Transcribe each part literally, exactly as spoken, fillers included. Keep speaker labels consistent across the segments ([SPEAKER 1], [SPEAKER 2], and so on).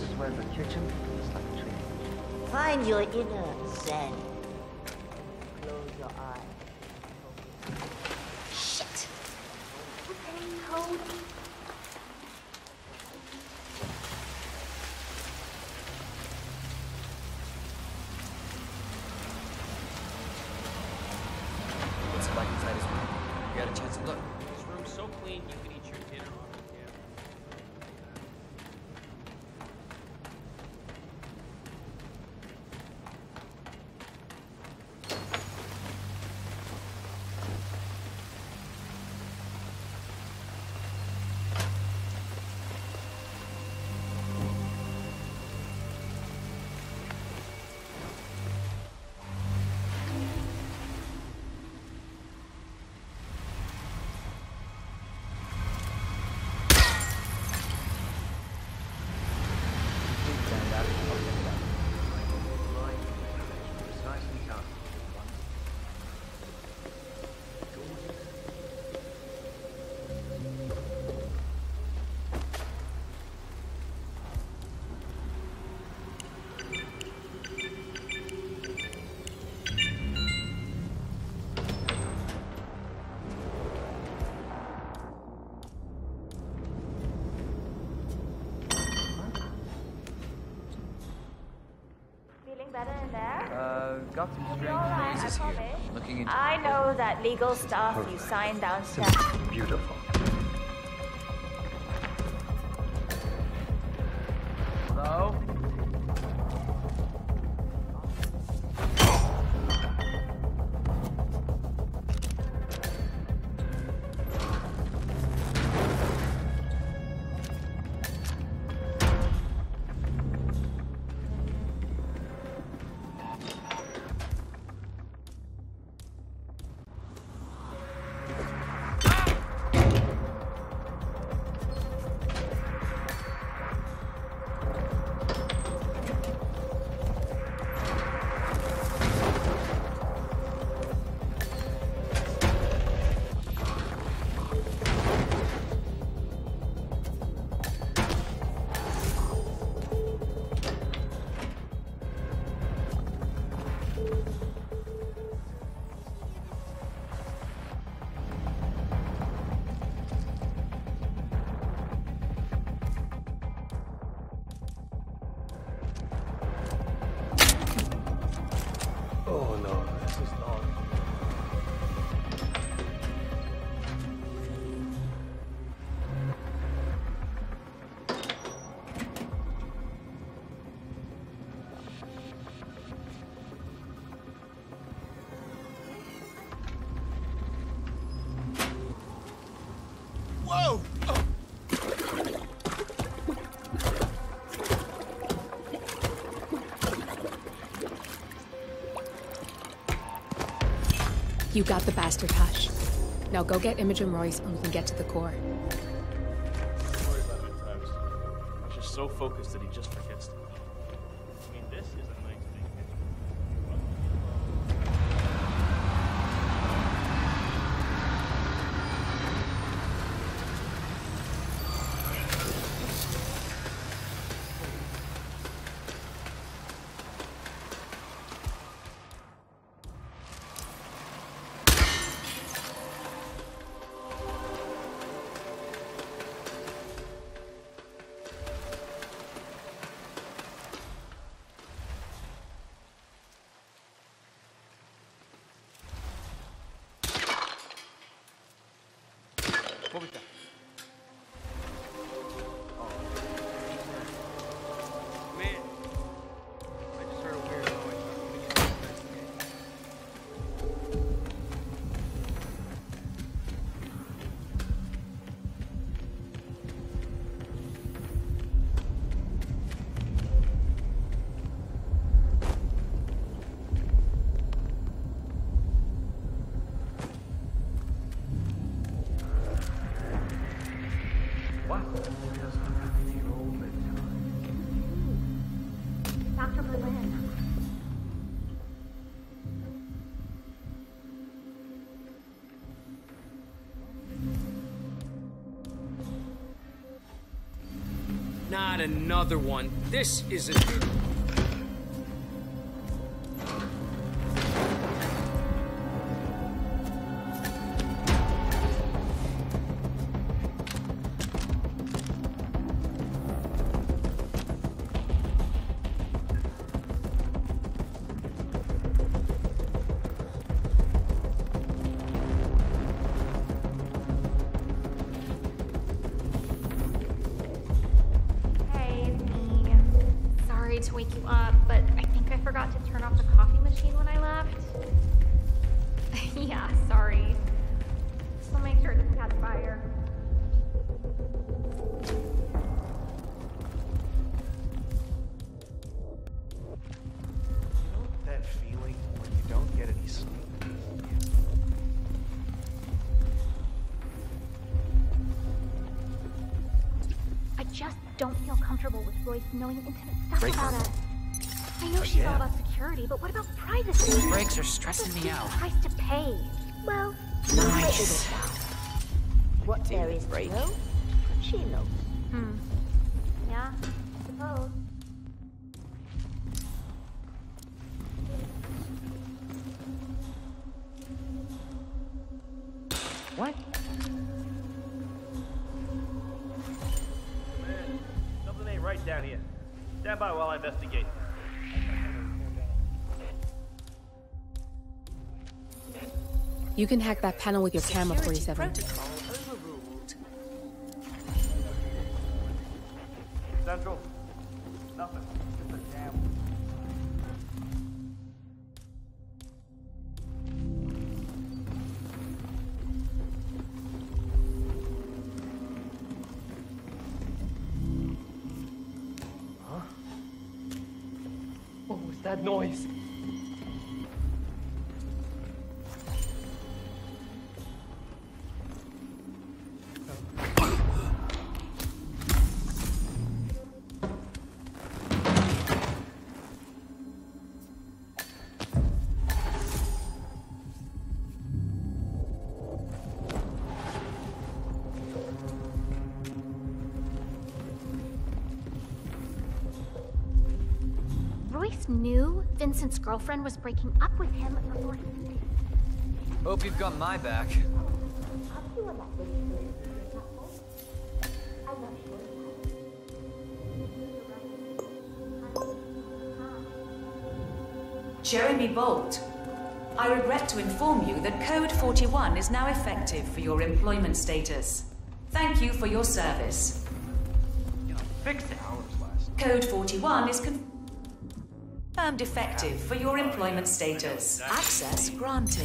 [SPEAKER 1] swear the kitchen is like a tree.
[SPEAKER 2] Find your inner zen. Close your eyes. Shit! Okay, hold.
[SPEAKER 3] What's it like inside his room? You got a chance to look?
[SPEAKER 4] This room's so clean you could eat your dinner on it. Yeah.
[SPEAKER 2] Better in there?
[SPEAKER 1] Uh, got some strange
[SPEAKER 2] Alright, I
[SPEAKER 3] noises here.
[SPEAKER 2] promise.
[SPEAKER 3] Looking into
[SPEAKER 2] I know that legal stuff you signed downstairs.
[SPEAKER 1] beautiful. Hello?
[SPEAKER 5] Oh no, this is long.
[SPEAKER 3] Whoa! Oh.
[SPEAKER 6] You got the bastard, Hush. Now go get Imogen Royce and we can get to the core.
[SPEAKER 5] Sorry about it, times. He's just so focused that he just forgets to. I mean, this is a nice big
[SPEAKER 1] What was that?
[SPEAKER 4] Man, I just heard a weird noise. I'm gonna get to investigate.
[SPEAKER 7] Not another one. This is a...
[SPEAKER 8] Hey, it's me. Sorry to wake you up, but I think I forgot to turn off the coffee machine when I left. Yeah, sorry. So make sure it doesn't catch fire.
[SPEAKER 9] That feeling when you don't get any sleep.
[SPEAKER 8] I just don't feel comfortable with Royce knowing intimate stuff
[SPEAKER 3] Break
[SPEAKER 8] about
[SPEAKER 3] her.
[SPEAKER 8] us. I know she's all about security, but what about privacy?
[SPEAKER 3] These breaks are stressing me out.
[SPEAKER 8] Price to pay. Well,
[SPEAKER 3] Nice.
[SPEAKER 2] What there is to know, she knows.
[SPEAKER 8] hmm. Yeah, I suppose.
[SPEAKER 9] What?
[SPEAKER 5] Man, something ain't right down here. Stand by while I investigate.
[SPEAKER 6] You can hack that panel with your camera, forty-seven.
[SPEAKER 1] Central. Nothing. Just a jam.
[SPEAKER 4] What was that noise?
[SPEAKER 8] Royce knew Vincent's girlfriend was breaking up with him before he did.
[SPEAKER 3] Hope you've got my back.
[SPEAKER 10] Jeremy Bolt, I regret to inform you that Code forty-one is now effective for your employment status. Thank you for your service.
[SPEAKER 9] You know, fix it. Hours last.
[SPEAKER 10] Code forty-one is confirmed effective for your employment status. Access granted.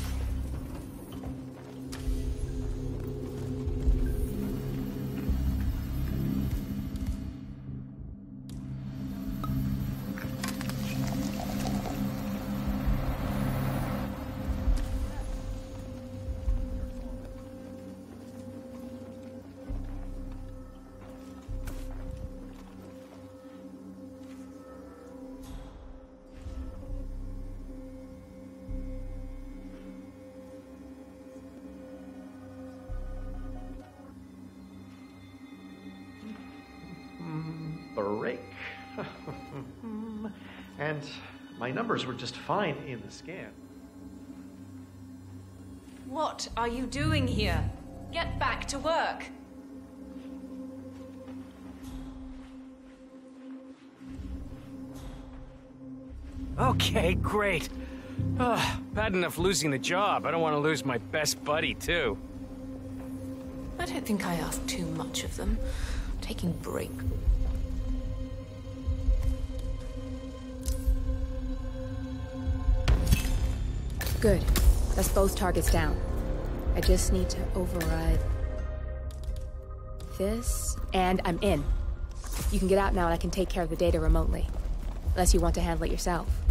[SPEAKER 9] Break. And my numbers were just fine in the scan.
[SPEAKER 10] What are you doing here? Get back to work.
[SPEAKER 7] Okay, great. Ugh, bad enough losing the job. I don't want to lose my best buddy, too.
[SPEAKER 6] I don't think I asked too much of them. Taking a break. Good. That's both targets down. I just need to override this, and I'm in. You can get out now and I can take care of the data remotely. Unless you want to handle it yourself.